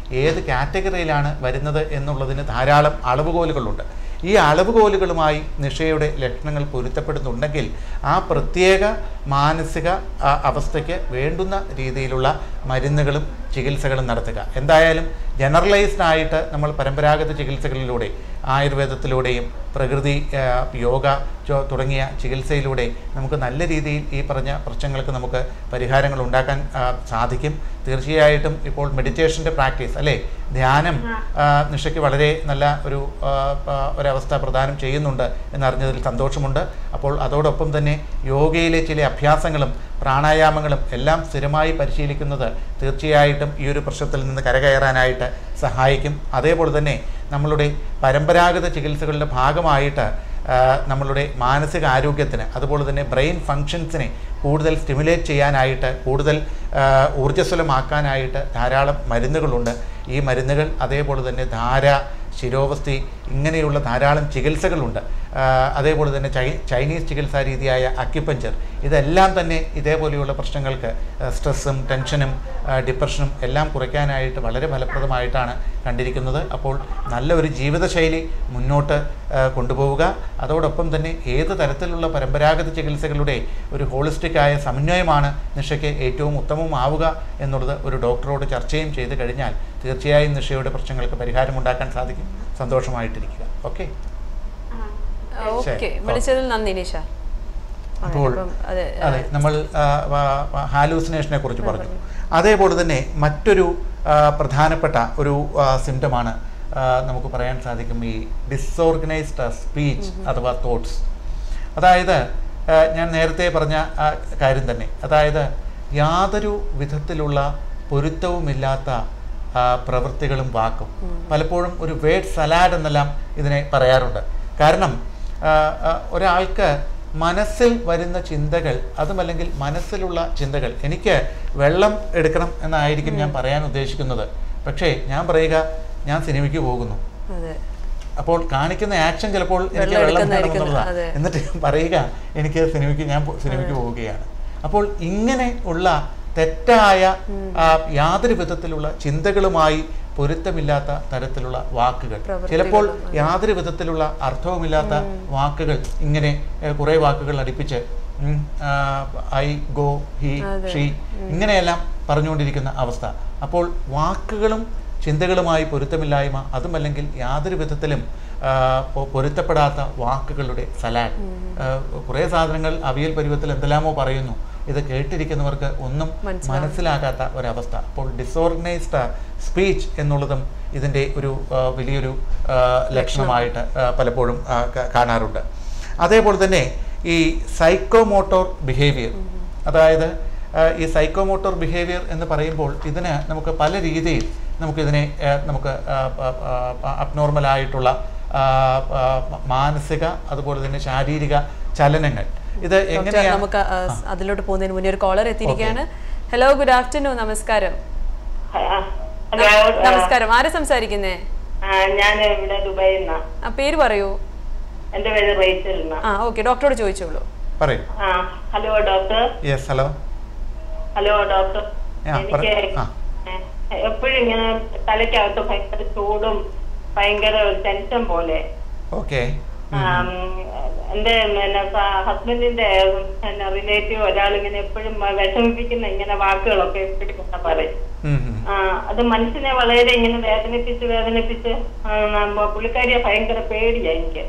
[SPEAKER 2] ഏത് കാറ്റഗറിയിലാണ് വരുന്നത് എന്നുള്ളതിന് ധാരാളം അളവുകോലുകളുണ്ട്. ഈ അളവുകോലുകളുമായി നിഷയുടെ ലക്ഷണങ്ങൾ പൊരുത്തപ്പെടുന്നുണ്ടെങ്കിൽ ആ പ്രത്യേക മാനസിക അവസ്ഥയ്ക്ക് വേണ്ടുന്ന രീതിയിലുള്ള മരുന്നുകളും ചികിത്സകളും നടത്തുക. എന്തായാലും ജനറലൈസ്ഡ് ആയിട്ട് നമ്മൾ പരമ്പരാഗത ചികിത്സകളിലൂടെ ആയുർവേദത്തിലൂടെയും പ്രകൃതി യോഗ തുടങ്ങിയ ചികിത്സയിലൂടെ നമുക്ക് നല്ല രീതിയിൽ ഈ പറഞ്ഞ പ്രശ്നങ്ങൾക്ക് നമുക്ക് പരിഹാരങ്ങൾ ഉണ്ടാക്കാൻ സാധിക്കും. തീർച്ചയായിട്ടും ഇപ്പോൾ മെഡിറ്റേഷൻ്റെ പ്രാക്ടീസ് അല്ലേ, ധ്യാനം നിഷയ്ക്ക് വളരെ നല്ല ഒരവസ്ഥ പ്രദാനം ചെയ്യുന്നുണ്ട് എന്നറിഞ്ഞതിൽ സന്തോഷമുണ്ട്. അപ്പോൾ അതോടൊപ്പം തന്നെ യോഗയിലെ ചില അഭ്യാസങ്ങളും പ്രാണായാമങ്ങളും എല്ലാം സ്ഥിരമായി പരിശീലിക്കുന്നത് തീർച്ചയായിട്ടും ഈ ഒരു പ്രശ്നത്തിൽ നിന്ന് കരകയറാനായിട്ട് സഹായിക്കും. അതേപോലെ തന്നെ നമ്മളുടെ പരമ്പരാഗത ചികിത്സകളുടെ ഭാഗമായിട്ട് നമ്മളുടെ മാനസിക ആരോഗ്യത്തിന് അതുപോലെ തന്നെ ബ്രെയിൻ ഫങ്ഷൻസിനെ കൂടുതൽ സ്റ്റിമുലേറ്റ് ചെയ്യാനായിട്ട് കൂടുതൽ ഊർജ്ജസ്വലമാക്കാനായിട്ട് ധാരാളം മരുന്നുകളുണ്ട്. ഈ മരുന്നുകൾ അതേപോലെ തന്നെ ധാര, ശിരോവസ്തി ഇങ്ങനെയുള്ള ധാരാളം ചികിത്സകളുണ്ട്. അതേപോലെ തന്നെ ചൈനീസ് ചികിത്സാ രീതിയായ അക്യുപഞ്ചർ ഇതെല്ലാം തന്നെ ഇതേപോലെയുള്ള പ്രശ്നങ്ങൾക്ക് സ്ട്രെസ്സും ടെൻഷനും ഡിപ്രഷനും എല്ലാം കുറയ്ക്കാനായിട്ട് വളരെ ഫലപ്രദമായിട്ടാണ് കണ്ടിരിക്കുന്നത്. അപ്പോൾ നല്ലൊരു ജീവിതശൈലി മുന്നോട്ട് കൊണ്ടുപോവുക. അതോടൊപ്പം തന്നെ ഏത് തരത്തിലുള്ള പരമ്പരാഗത ചികിത്സകളുടെ ഒരു ഹോളിസ്റ്റിക്കായ സമന്വയമാണ് നിഷയ്ക്ക് ഏറ്റവും ഉത്തമമാവുക എന്നുള്ളത് ഒരു ഡോക്ടറോട് ചർച്ചയും ചെയ്ത് കഴിഞ്ഞാൽ തീർച്ചയായും നിഷയുടെ പ്രശ്നങ്ങൾക്ക് പരിഹാരമുണ്ടാക്കാൻ സാധിക്കും. സന്തോഷമായിട്ടിരിക്കുക. ഓക്കെ,
[SPEAKER 1] വിളിച്ചതിൽ നന്ദി നിഷ.
[SPEAKER 2] അപ്പോൾ അതെ, നമ്മൾ ഹാലൂസിനേഷനെ കുറിച്ച് പറഞ്ഞു. അതേപോലെ തന്നെ മറ്റൊരു പ്രധാനപ്പെട്ട ഒരു സിംറ്റമാണ് നമുക്ക് പറയാൻ സാധിക്കും ഈ ഡിസോർഗനൈസ്ഡ് സ്പീച്ച് അഥവാ തോട്ട്സ്. അതായത് ഞാൻ നേരത്തെ പറഞ്ഞ കാര്യം തന്നെ, അതായത് യാതൊരു വിധത്തിലുള്ള പൊരുത്തവുമില്ലാത്ത പ്രവൃത്തികളും വാക്കും. പലപ്പോഴും ഒരു വേഡ് സലാഡ് എന്നെല്ലാം ഇതിനെ പറയാറുണ്ട്. കാരണം ഒരാൾക്ക് മനസ്സിൽ വരുന്ന ചിന്തകൾ, അതുമല്ലെങ്കിൽ മനസ്സിലുള്ള ചിന്തകൾ, എനിക്ക് വെള്ളം എടുക്കണം എന്നായിരിക്കും ഞാൻ പറയാൻ ഉദ്ദേശിക്കുന്നത്, പക്ഷേ ഞാൻ പറയുക ഞാൻ സിനിമയ്ക്ക് പോകുന്നു. അപ്പോൾ കാണിക്കുന്ന ആക്ഷൻ ചിലപ്പോൾ എനിക്ക് വെള്ളം വേണമെന്നുള്ളതാണ്, എന്നിട്ട് പറയുക എനിക്ക് ഞാൻ സിനിമയ്ക്ക് പോവുകയാണ്. അപ്പോൾ ഇങ്ങനെ ഉള്ള തെറ്റായ യാതൊരു വിധത്തിലുള്ള ചിന്തകളുമായി പൊരുത്തമില്ലാത്ത തരത്തിലുള്ള വാക്കുകൾ, ചിലപ്പോൾ യാതൊരു വിധത്തിലുള്ള അർത്ഥവുമില്ലാത്ത വാക്കുകൾ, ഇങ്ങനെ കുറേ വാക്കുകൾ അടുപ്പിച്ച് ഐ, ഗോ, ഹി, ഷീ ഇങ്ങനെയെല്ലാം പറഞ്ഞുകൊണ്ടിരിക്കുന്ന അവസ്ഥ. അപ്പോൾ വാക്കുകളും ചിന്തകളുമായി പൊരുത്തമില്ലായ്മ, അതുമല്ലെങ്കിൽ യാതൊരു വിധത്തിലും പൊരുത്തപ്പെടാത്ത വാക്കുകളുടെ സലാഡ്. കുറേ സാധനങ്ങൾ അവിയൽ പരുവത്തിൽ എന്തെല്ലാമോ പറയുന്നു, ഇത് കേട്ടിരിക്കുന്നവർക്ക് ഒന്നും മനസ്സിലാകാത്ത ഒരവസ്ഥ. അപ്പോൾ ഡിസോർഗനൈസ്ഡ് സ്പീച്ച് എന്നുള്ളതും ഇതിൻ്റെ ഒരു വലിയൊരു ലക്ഷണമായിട്ട് പലപ്പോഴും കാണാറുണ്ട്. അതേപോലെ തന്നെ ഈ സൈക്കോമോട്ടോർ ബിഹേവിയർ, അതായത് ഈ സൈക്കോമോട്ടോർ ബിഹേവിയർ എന്ന് പറയുമ്പോൾ ഇതിന് നമുക്ക് പല രീതിയിൽ നമുക്കിതിനെ അബ്നോർമലായിട്ടുള്ള മാനസിക അതുപോലെ തന്നെ ശാരീരിക ചലനങ്ങൾ, ഇത് എങ്ങനെയാണ്
[SPEAKER 1] നമുക്ക് അതിലോട്ട് പോകുന്നതിന് മുന്നേ ഒരു കോളർ എത്തിയിരിക്കുകയാണ്. Hello, good afternoon. നമസ്കാരം. നമസ്കാരം, ആരാ സംസാരിക്കുന്നേ?
[SPEAKER 4] ഞാൻ ഇവിടെ ദുബായിൽ നിന്നാ.
[SPEAKER 1] പേര് പറയൂ.
[SPEAKER 4] എന്റെ പേര് റേച്ചൽ.
[SPEAKER 1] ഓക്കെ, ഡോക്ടറോട് ചോദിച്ചോളൂ.
[SPEAKER 2] പറയൂ.
[SPEAKER 4] Hello doctor.
[SPEAKER 2] Yes, hello.
[SPEAKER 4] Hello doctor, എനിക്ക് എപ്പോഴും ഇങ്ങനെ തലയ്ക്കകത്ത് ഭയങ്കര ചൂടും ഭയങ്കര ടെൻഷൻ പോലെ.
[SPEAKER 2] ഓക്കെ.
[SPEAKER 4] എന്റെ ഹസ്ബൻഡിന്റെ റിലേറ്റീവ് ഒരാളിങ്ങനെ എപ്പോഴും വിഷമിപ്പിക്കുന്ന ഇങ്ങനെ വാക്കുകളൊക്കെ എപ്പോഴും പറയും. അത് മനസ്സിനെ വളരെ ഇങ്ങനെ വേദനിപ്പിച്ച് പുള്ളിക്കാരിയെ ഭയങ്കര പേടിയാ എനിക്ക്.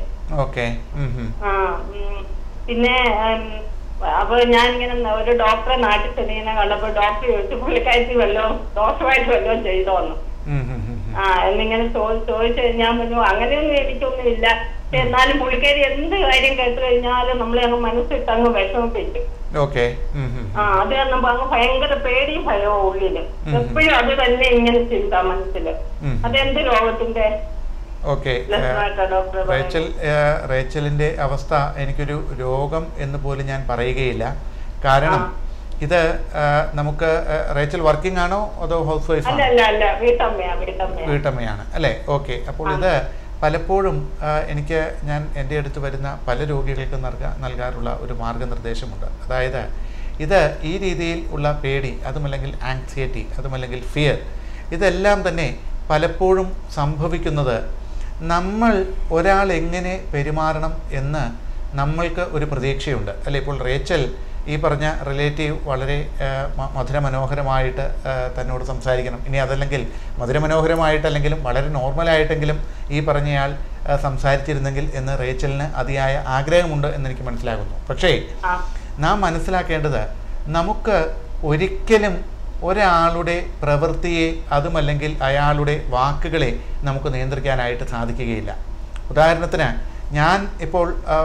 [SPEAKER 4] പിന്നെ അപ്പൊ ഞാനിങ്ങനെ ഒരു ഡോക്ടറെ നാട്ടിൽ തന്നെ ഇങ്ങനെ കണ്ടപ്പോ ഡോക്ടർ ചോദിച്ചു പുള്ളിക്കാരി വല്ലതും ദോഷമായിട്ട് വല്ലതും ചെയ്തോന്നു. എന്നിങ്ങനെ ചോദിച്ചു. ഞാൻ പറഞ്ഞു അങ്ങനെയൊന്നും എനിക്കൊന്നും ഇല്ല, എന്നാലും പുള്ളിക്കാരി എന്ത് കാര്യം കേട്ട് കഴിഞ്ഞാലും നമ്മളെ അങ്ങ് മനസ്സിട്ട് അങ്ങ് വിഷമിപ്പിക്കും. അത് കാരണം അങ്ങ് ഭയങ്കര പേടിയും ഭയവും ഉള്ളില് എപ്പോഴും അത് തന്നെ ഇങ്ങനെ ചിന്ത മനസ്സില്. അതെന്ത് രോഗത്തിന്റെ?
[SPEAKER 2] റേച്ചലിന്റെ അവസ്ഥ എനിക്കൊരു രോഗം എന്ന് പോലും ഞാൻ പറയുകയില്ല. കാരണം ഇത് നമുക്ക് റേച്ചൽ വർക്കിംഗ് ആണോ അതോ ഹൗസ് വൈഫ് ആണോ? വീട്ടമ്മയാണ് അല്ലേ? ഓക്കെ. അപ്പോൾ ഇത് പലപ്പോഴും ഞാൻ എൻ്റെ അടുത്ത് വരുന്ന പല രോഗികൾക്കും നൽകാറുള്ള ഒരു മാർഗനിർദ്ദേശമുണ്ട്. അതായത് ഇത് ഈ രീതിയിൽ ഉള്ള പേടി, അതുമല്ലെങ്കിൽ ആങ്സൈറ്റി, അതുമല്ലെങ്കിൽ ഫിയർ, ഇതെല്ലാം തന്നെ പലപ്പോഴും സംഭവിക്കുന്നത്, നമ്മൾ ഒരാൾ എങ്ങനെ പെരുമാറണം എന്ന് നമ്മൾക്ക് ഒരു പ്രതീക്ഷയുണ്ട് അല്ലേ? ഇപ്പോൾ റേച്ചൽ ഈ പറഞ്ഞ റിലേറ്റീവ് വളരെ മധുരമനോഹരമായിട്ട് തന്നോട് സംസാരിക്കണം, ഇനി അതല്ലെങ്കിൽ മധുരമനോഹരമായിട്ടല്ലെങ്കിലും വളരെ നോർമലായിട്ടെങ്കിലും ഈ പറഞ്ഞയാൾ സംസാരിച്ചിരുന്നെങ്കിൽ എന്ന് റേച്ചലിന് അതിയായ ആഗ്രഹമുണ്ട് എന്നെനിക്ക് മനസ്സിലാകുന്നു. പക്ഷേ നാം മനസ്സിലാക്കേണ്ടത്, നമുക്ക് ഒരിക്കലും ഒരാളുടെ പ്രവൃത്തിയെ അതുമല്ലെങ്കിൽ അയാളുടെ വാക്കുകളെ നമുക്ക് നിയന്ത്രിക്കാനായിട്ട് സാധിക്കുകയില്ല. ഉദാഹരണത്തിന്, ഞാൻ ഇപ്പോൾ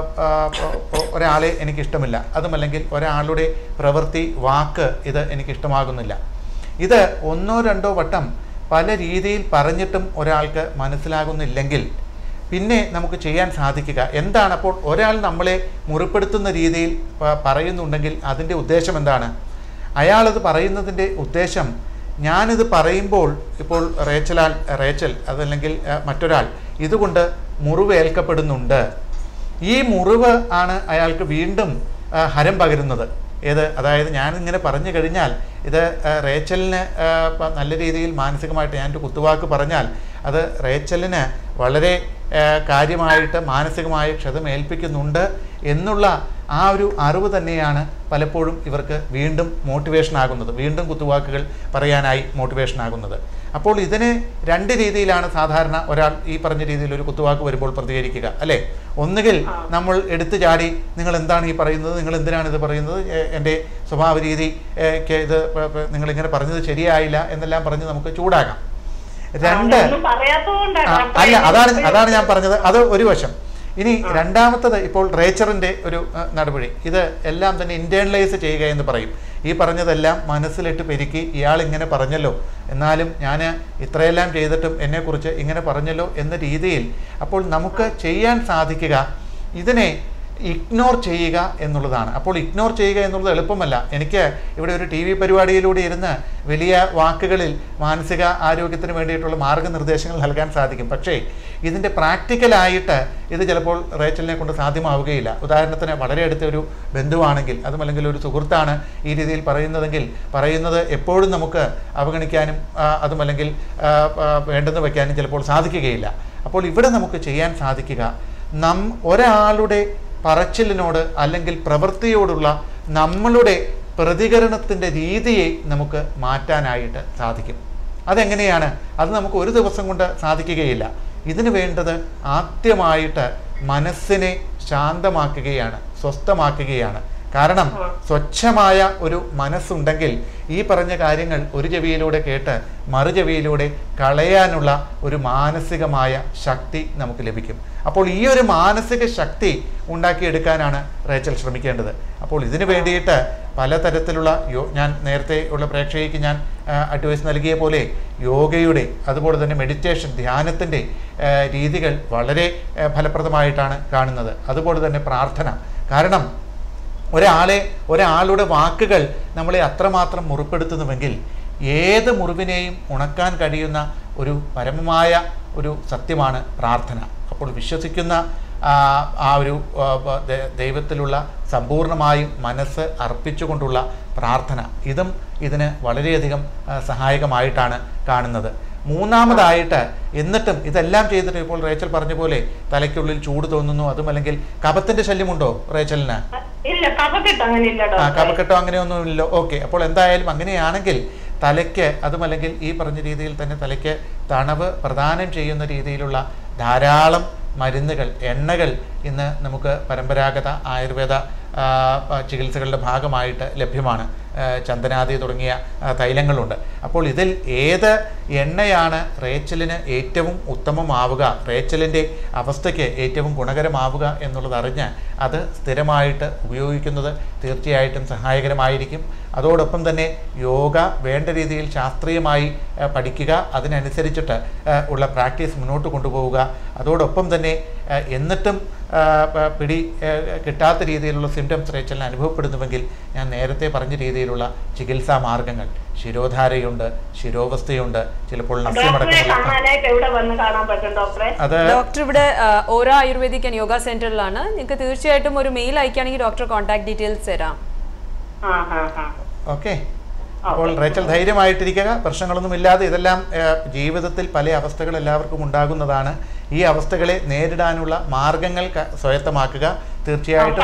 [SPEAKER 2] ഒരാളെ എനിക്കിഷ്ടമില്ല, അതുമല്ലെങ്കിൽ ഒരാളുടെ പ്രവൃത്തി വാക്ക് ഇത് എനിക്കിഷ്ടമാകുന്നില്ല. ഇത് ഒന്നോ രണ്ടോ വട്ടം പല രീതിയിൽ പറഞ്ഞിട്ടും ഒരാൾക്ക് മനസ്സിലാകുന്നില്ലെങ്കിൽ പിന്നെ നമുക്ക് ചെയ്യാൻ സാധിക്കുക എന്താണ്? അപ്പോൾ ഒരാൾ നമ്മളെ മുറിപ്പെടുത്തുന്ന രീതിയിൽ പറയുന്നുണ്ടെങ്കിൽ അതിൻ്റെ ഉദ്ദേശം എന്താണ്? അയാളത് പറയുന്നതിൻ്റെ ഉദ്ദേശം, ഞാനിത് പറയുമ്പോൾ ഇപ്പോൾ റേച്ചൽ അതല്ലെങ്കിൽ മറ്റൊരാൾ ഇതുകൊണ്ട് മുറിവേൽക്കപ്പെടുന്നുണ്ട്, ഈ മുറിവ് ആണ് അയാൾക്ക് വീണ്ടും ഹരം പകരുന്നത്. അതായത് ഞാനിങ്ങനെ പറഞ്ഞു കഴിഞ്ഞാൽ ഇത് റേച്ചലിന് നല്ല രീതിയിൽ മാനസികമായിട്ട് ഞാനൊരു കുത്തുവാക്ക് പറഞ്ഞാൽ അത് റേച്ചലിന് വളരെ കാര്യമായിട്ട് മാനസികമായ ക്ഷതമേൽപ്പിക്കുന്നുണ്ട് എന്നുള്ള ആ ഒരു അറിവ് തന്നെയാണ് പലപ്പോഴും ഇവർക്ക് വീണ്ടും മോട്ടിവേഷൻ ആകുന്നത്, വീണ്ടും കുത്തുവാക്കുകൾ പറയാനായി മോട്ടിവേഷൻ ആകുന്നത്. അപ്പോൾ ഇതിന് രണ്ട് രീതിയിലാണ് സാധാരണ ഒരാൾ ഈ പറഞ്ഞ രീതിയിൽ ഒരു കുത്തുവാക്ക് വരുമ്പോൾ പ്രതികരിക്കുക അല്ലേ? ഒന്നുകിൽ നമ്മൾ എടുത്തു ചാടി, നിങ്ങൾ എന്താണ് ഈ പറയുന്നത്, നിങ്ങൾ എന്തിനാണ് ഇത് പറയുന്നത്, എൻ്റെ സ്വഭാവ രീതി ഇത് നിങ്ങളിങ്ങനെ പറഞ്ഞത് ശരിയായില്ല എന്നെല്ലാം പറഞ്ഞ് നമുക്ക് ചൂടാകാം. രണ്ട് അല്ല, അതാണ് ഞാൻ പറഞ്ഞത്, അത് ഒരു വശം. ഇനി രണ്ടാമത്തത്, ഇപ്പോൾ റേച്ചറിൻ്റെ ഒരു നടപടി, ഇത് എല്ലാം തന്നെ ഇൻറ്റേർണലൈസ് ചെയ്യുക എന്ന് പറയും. ഈ പറഞ്ഞതെല്ലാം മനസ്സിലിട്ട് പെരുക്കി, ഇയാൾ ഇങ്ങനെ പറഞ്ഞല്ലോ, എന്നാലും ഞാൻ ഇത്രയെല്ലാം ചെയ്തിട്ടും എന്നെക്കുറിച്ച് ഇങ്ങനെ പറഞ്ഞല്ലോ എന്ന രീതിയിൽ അപ്പോൾ നമുക്ക് ചെയ്യാൻ സാധിക്കുക ഇതിനെ ഇഗ്നോർ ചെയ്യുക എന്നുള്ളതാണ്. അപ്പോൾ ഇഗ്നോർ ചെയ്യുക എന്നുള്ളത് എളുപ്പമല്ല. എനിക്ക് ഇവിടെ ഒരു TV പരിപാടിയിലൂടെ ഇരുന്ന് വലിയ വാക്കുകളിൽ മാനസിക ആരോഗ്യത്തിന് വേണ്ടിയിട്ടുള്ള മാർഗ്ഗനിർദ്ദേശങ്ങൾ നൽകാൻ സാധിക്കും. പക്ഷേ ഇതിൻ്റെ പ്രാക്ടിക്കലായിട്ട് ഇത് ചിലപ്പോൾ റേച്ചലിനെ കൊണ്ട് സാധ്യമാവുകയില്ല. ഉദാഹരണത്തിന്, വളരെ അടുത്ത ഒരു ബന്ധുവാണെങ്കിൽ, അതുമല്ലെങ്കിൽ ഒരു സുഹൃത്താണ് ഈ രീതിയിൽ പറയുന്നതെങ്കിൽ പറയുന്നത് എപ്പോഴും നമുക്ക് അവഗണിക്കാനും അതുമല്ലെങ്കിൽ വേണ്ടെന്ന് വയ്ക്കാനും ചിലപ്പോൾ സാധിക്കുകയില്ല. അപ്പോൾ ഇവിടെ നമുക്ക് ചെയ്യാൻ സാധിക്കുക, ഒരാളുടെ പറച്ചിലിനോട് അല്ലെങ്കിൽ പ്രവൃത്തിയോടുള്ള നമ്മളുടെ പ്രതികരണത്തിൻ്റെ രീതിയെ നമുക്ക് മാറ്റാനായിട്ട് സാധിക്കും. അതെങ്ങനെയാണ്? അത് നമുക്ക് ഒരു ദിവസം കൊണ്ട് സാധിക്കുകയില്ല. ഇതിന് വേണ്ടത് ആദ്യമായിട്ട് മനസ്സിനെ ശാന്തമാക്കുകയാണ്, സ്വസ്ഥമാക്കുകയാണ്. കാരണം സ്വച്ഛമായ ഒരു മനസ്സുണ്ടെങ്കിൽ ഈ പറഞ്ഞ കാര്യങ്ങൾ ഒരു ചെവിയിലൂടെ കേട്ട് മറു ചെവിയിലൂടെ കളയാനുള്ള ഒരു മാനസികമായ ശക്തി നമുക്ക് ലഭിക്കും. അപ്പോൾ ഈ ഒരു മാനസിക ശക്തി ഉണ്ടാക്കിയെടുക്കാനാണ് റേച്ചൽ ശ്രമിക്കേണ്ടത്. അപ്പോൾ ഇതിനു വേണ്ടിയിട്ട് പലതരത്തിലുള്ള ഞാൻ നേരത്തെ ഉള്ള പ്രേക്ഷകയ്ക്ക് ഞാൻ അഡ്വൈസ് നൽകിയ പോലെ യോഗയുടെ അതുപോലെ തന്നെ മെഡിറ്റേഷൻ, ധ്യാനത്തിൻ്റെ രീതികൾ വളരെ ഫലപ്രദമായിട്ടാണ് കാണുന്നത്. അതുപോലെ തന്നെ പ്രാർത്ഥന. കാരണം ഒരാളുടെ വാക്കുകൾ നമ്മളെ അത്രമാത്രം മുറിപ്പെടുത്തുന്നുവെങ്കിൽ ഏത് മുറിവിനെയും ഉണക്കാൻ കഴിയുന്ന ഒരു പരമമായ ഒരു സത്യമാണ് പ്രാർത്ഥന. അപ്പോൾ വിശ്വസിക്കുന്ന ആ ഒരു ദൈവത്തിലുള്ള സമ്പൂർണമായും മനസ്സ് അർപ്പിച്ചുകൊണ്ടുള്ള പ്രാർത്ഥന, ഇതിന് വളരെയധികം സഹായകമായിട്ടാണ് കാണുന്നത്. മൂന്നാമതായിട്ട്, എന്നിട്ടും ഇതെല്ലാം ചെയ്തിട്ട് ഇപ്പോൾ റേച്ചൽ പറഞ്ഞ പോലെ തലയ്ക്കുള്ളിൽ ചൂട് തോന്നുന്നു, അതുമല്ലെങ്കിൽ കഫത്തിൻ്റെ ശല്യമുണ്ടോ റേച്ചലിന്? കഫക്കെട്ടോ അങ്ങനെയൊന്നുമില്ലല്ലോ. ഓക്കെ, അപ്പോൾ എന്തായാലും അങ്ങനെയാണെങ്കിൽ തലയ്ക്ക് അതുമല്ലെങ്കിൽ ഈ പറഞ്ഞ രീതിയിൽ തന്നെ തലയ്ക്ക് തണവ് പ്രദാനം ചെയ്യുന്ന രീതിയിലുള്ള ധാരാളം മരുന്നുകൾ, എണ്ണകൾ ഇന്ന് നമുക്ക് പരമ്പരാഗത ആയുർവേദ ചികിത്സകളുടെ ഭാഗമായിട്ട് ലഭ്യമാണ്. ചന്ദനാദി തുടങ്ങിയ തൈലങ്ങളുണ്ട്. അപ്പോൾ ഇതിൽ ഏത് എണ്ണയാണ് റേച്ചലിന് ഏറ്റവും ഉത്തമമാവുക, റേച്ചലിൻ്റെ അവസ്ഥയ്ക്ക് ഏറ്റവും ഗുണകരമാവുക എന്നുള്ളതറിഞ്ഞ് അത് സ്ഥിരമായിട്ട് ഉപയോഗിക്കുന്നത് തീർച്ചയായിട്ടും സഹായകരമായിരിക്കും. അതോടൊപ്പം തന്നെ യോഗ വേണ്ട രീതിയിൽ ശാസ്ത്രീയമായി പഠിക്കുക, അതിനനുസരിച്ചിട്ട് ഉള്ള പ്രാക്ടീസ് മുന്നോട്ട് കൊണ്ടുപോവുക. അതോടൊപ്പം തന്നെ എന്നിട്ടും പിടി കിട്ടാത്ത രീതിയിലുള്ള സിംറ്റംസ് റേച്ചലിന് അനുഭവപ്പെടുന്നുവെങ്കിൽ ഞാൻ നേരത്തെ പറഞ്ഞ രീതിയിലുള്ള ചികിത്സാ മാർഗങ്ങൾ, ശിരോധാരയുണ്ട്, ശിരോവസ്ഥയുണ്ട്, ചിലപ്പോൾ
[SPEAKER 1] അത് ഡോക്ടർ ഇവിടെ ഓരോ ആയുർവേദിക് ആൻഡ് യോഗ സെന്ററിലാണ്. നിങ്ങൾക്ക് തീർച്ചയായിട്ടും ഒരു മെയിൽ അയക്കുകയാണെങ്കിൽ ഡോക്ടർ കോൺടാക്ട് ഡീറ്റെയിൽസ് തരാം.
[SPEAKER 2] ഓക്കെ, അപ്പോൾ റേച്ചൽ ധൈര്യമായിട്ടിരിക്കുക, പ്രശ്നങ്ങളൊന്നുമില്ലാതെ. ഇതെല്ലാം ജീവിതത്തിൽ പല അവസ്ഥകൾ എല്ലാവർക്കും ഉണ്ടാകുന്നതാണ്. ഈ അവസ്ഥകളെ നേരിടാനുള്ള മാർഗങ്ങൾ സ്വായത്തമാക്കുക. തീർച്ചയായിട്ടും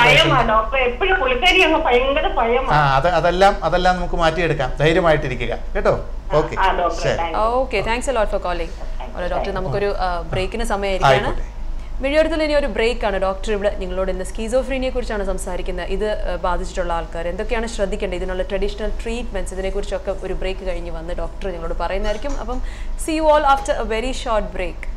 [SPEAKER 2] അതെല്ലാം നമുക്ക് മാറ്റിയെടുക്കാം. ധൈര്യമായിട്ടിരിക്കുക കേട്ടോ. Okay,
[SPEAKER 1] okay, thanks a lot for calling. Doctor, നമുക്കൊരു ബ്രേക്കിന് സമയമായിരിക്കുകയാണ്. മിഴിയോരത്തിൽ ഇനി ഒരു ബ്രേക്കാണ്. ഡോക്ടർ ഇവിടെ നിങ്ങളോട് ഇന്ന് സ്കീസോഫ്രീനിയെ കുറിച്ചാണ് സംസാരിക്കുന്നത്. ഇത് ബാധിച്ചിട്ടുള്ള ആൾക്കാർ എന്തൊക്കെയാണ് ശ്രദ്ധിക്കേണ്ടത്, ഇതിനുള്ള ട്രഡീഷണൽ ട്രീറ്റ്മെൻറ്റ്സ്, ഇതിനെക്കുറിച്ചൊക്കെ ഒരു ബ്രേക്ക് കഴിഞ്ഞ് വന്ന് ഡോക്ടർ നിങ്ങളോട് പറയുന്നതായിരിക്കും. അപ്പം see you all after a very short break.